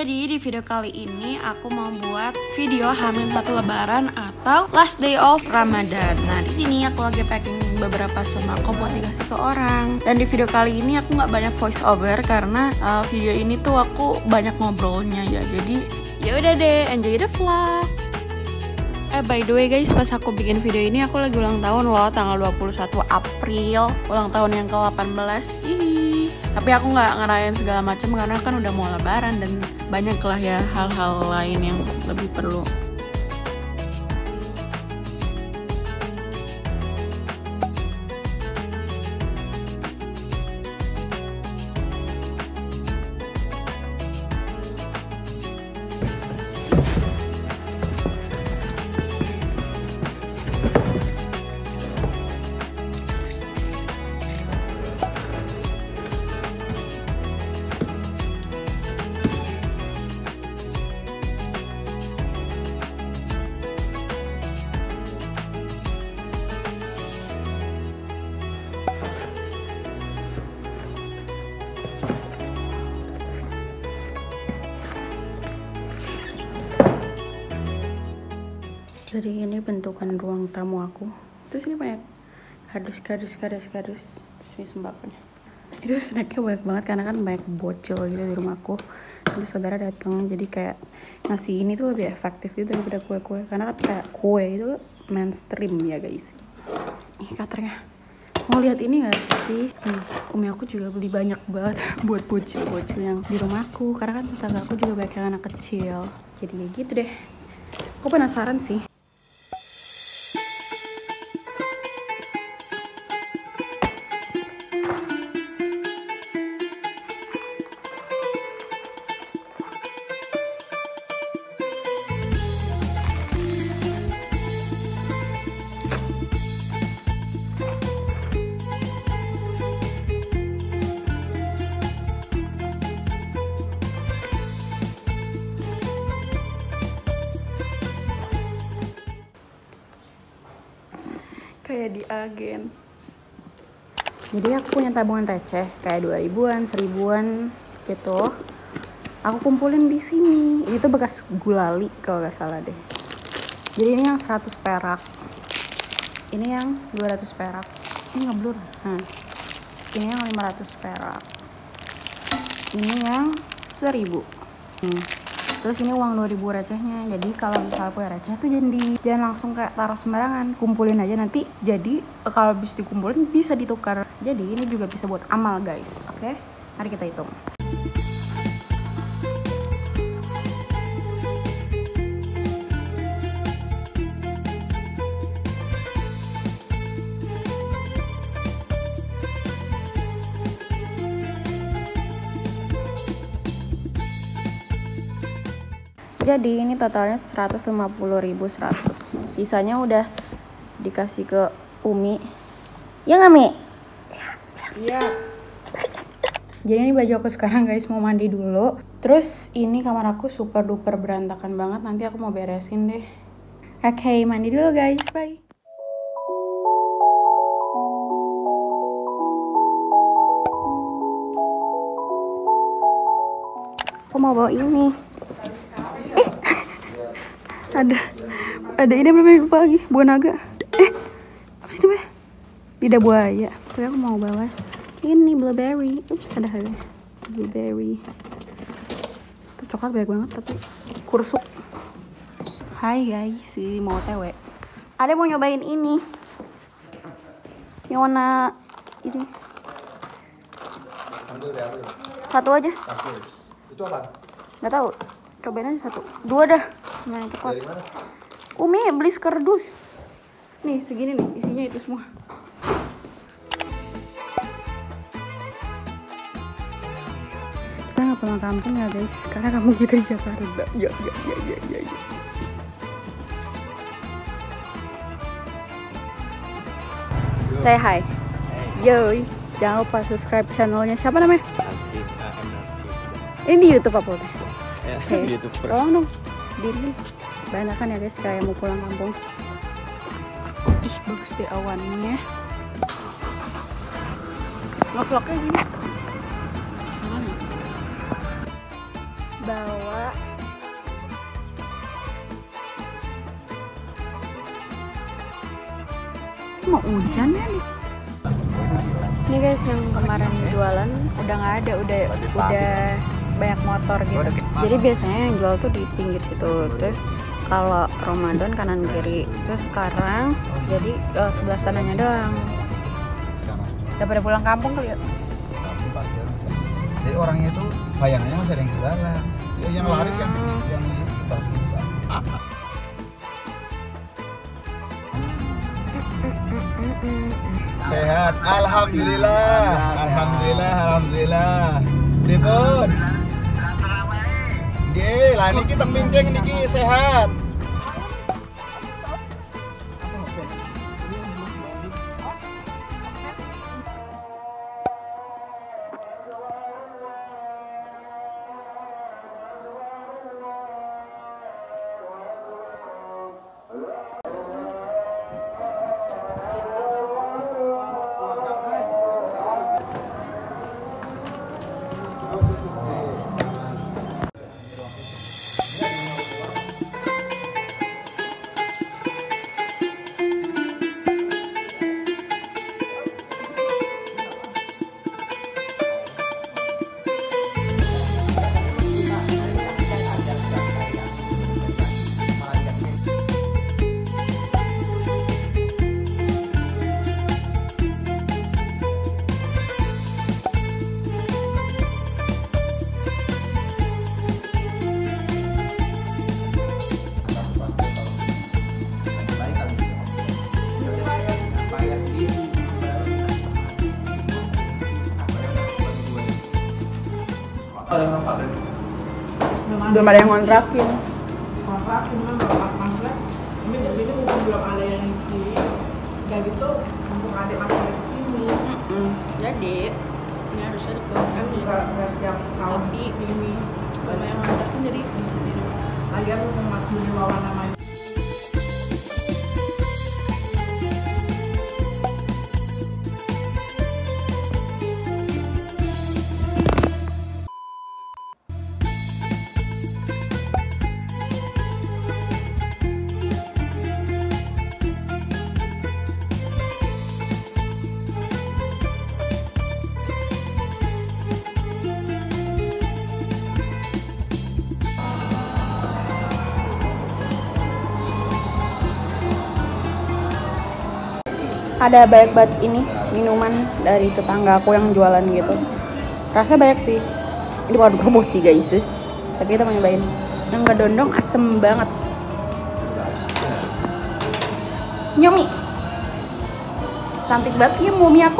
Jadi di video kali ini aku mau buat video H-1 Lebaran atau last day of Ramadan. Nah di sini aku lagi packing beberapa sembako buat dikasih ke orang. Dan di video kali ini aku nggak banyak voice over karena video ini tuh aku banyak ngobrolnya ya. Jadi ya udah deh, enjoy the vlog. By the way guys, pas aku bikin video ini aku lagi ulang tahun loh, tanggal 21 April, ulang tahun yang ke-18. Tapi aku nggak ngerayain segala macam karena kan udah mau lebaran dan banyak lah ya hal-hal lain yang lebih perlu. Jadi ini bentukan ruang tamu aku. Terus ini banyak kardus. Terus ini sembakonya. Itu snacknya banyak banget karena kan banyak bocil gitu di rumahku. Terus saudara datang, jadi kayak ngasih ini tuh lebih efektif gitu daripada kue-kue. Karena kan kayak kue itu mainstream ya guys. Nih cutternya. Mau lihat ini gak sih? Umi aku juga beli banyak banget buat bocil-bocil yang di rumahku. Karena kan tetangga aku juga banyak yang anak kecil. Jadi ya gitu deh. Aku penasaran sih. Kayak di agen. Jadi aku punya tabungan receh kayak 2000-an, 1000-an gitu. Aku kumpulin di sini. Ini tuh bekas gulali kalau nggak salah deh. Jadi ini yang 100 perak. Ini yang 200 perak. Ini ngeblur. Ini yang 500 perak. Ini yang 1000. Terus ini uang 2000 recehnya. Jadi kalau misalnya punya receh tuh jangan langsung kayak taruh sembarangan, kumpulin aja nanti. Jadi kalau habis dikumpulin bisa ditukar. Jadi ini juga bisa buat amal guys. Oke, mari kita hitung. Jadi ini totalnya 150.100. Sisanya udah dikasih ke Umi. Ya nggak Mi? Iya. Jadi ini baju aku sekarang guys, mau mandi dulu. Terus ini kamar aku super duper berantakan banget. Nanti aku mau beresin deh. Oke, mandi dulu guys. Bye. Aku mau bawa ini. Ada ini berapa lagi? Buah naga. Apa sih namanya? Lidah buaya. Tapi aku mau bawa ini blueberry. Ada harganya. Blueberry. Itu coklat banyak banget tapi kursuk. Hai guys, si mau TW. Ada mau nyobain ini. Yang warna ini. Satu aja. Itu apa? Nggak tahu. Cobain aja satu. 2 dah. Nah, coklat. Dari mana? Umi beli kardus. Nih segini nih isinya itu semua. Kita nggak pulang kampung ya guys, karena kampung kita di Jakarta. Ya. Say hi. Yo, jangan lupa subscribe channelnya. Siapa namanya? Ini di YouTube apa udah? Okay. YouTube first. Tolong dong diri. Banyak kan ya guys kayak mau pulang kampung. Ih bagus deh awannya. Ngevlognya gini. bawa mau hujan ya nih. Ini guys yang kemarin jualan udah nggak ada, udah banyak motor gitu. Jadi biasanya yang jual tuh di pinggir situ. Terus kalau Ramadan kanan kiri. Terus sekarang jadi sebelah sananya doang. Udah pada pulang kampung kali ya. Jadi orangnya itu bayangannya masih ada yang jualan. Ya, yang laris yang tersisa. Sehat, alhamdulillah, alhamdulillah. Dipun. Nggih, lah niki teng pincing niki sehat. Belum ada yang ngontrakin. Kontrakin mah nggak maksudnya ini di sini mungkin belum ada yang isi, kayak gitu untuk adik masih ada di sini. Jadi ini harusnya Kan juga nggak setiap tahun di sini. banyak yang ngontrakin jadi di sini. Lagian untuk masuk di bawah namanya. Ada banyak banget ini minuman dari tetangga aku yang jualan gitu. Rasanya banyak sih. Ini bukan promosi guys, tapi kita mau nyobain. Yang nggak dondong asem banget. Nyomi, cantik banget ya mumi aku.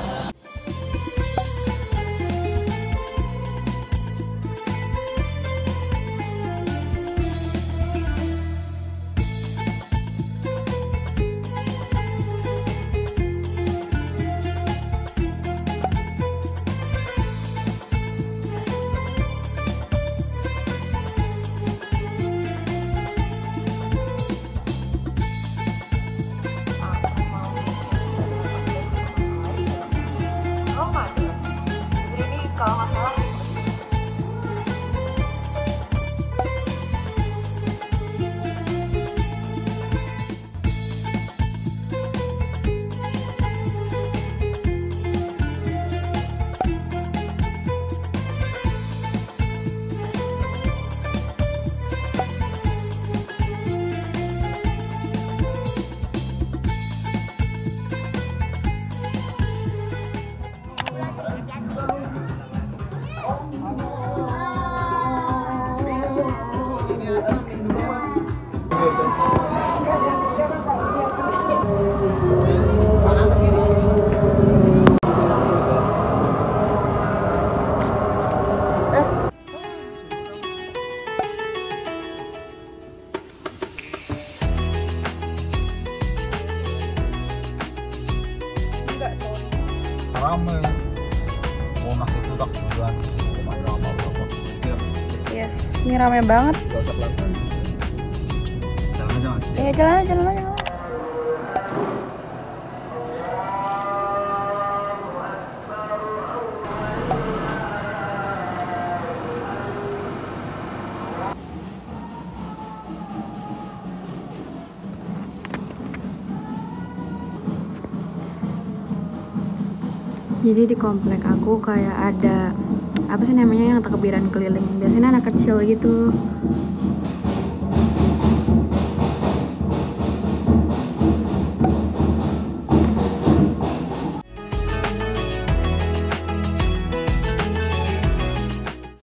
Kalau nggak salah Rame. Mau nasi tutak bulan rumah rame berapa? yes, ini rame banget. Gak usah jalan aja mas. Ya jalan aja. Jadi di komplek aku kayak ada apa sih namanya yang takbiran keliling. Biasanya anak kecil gitu.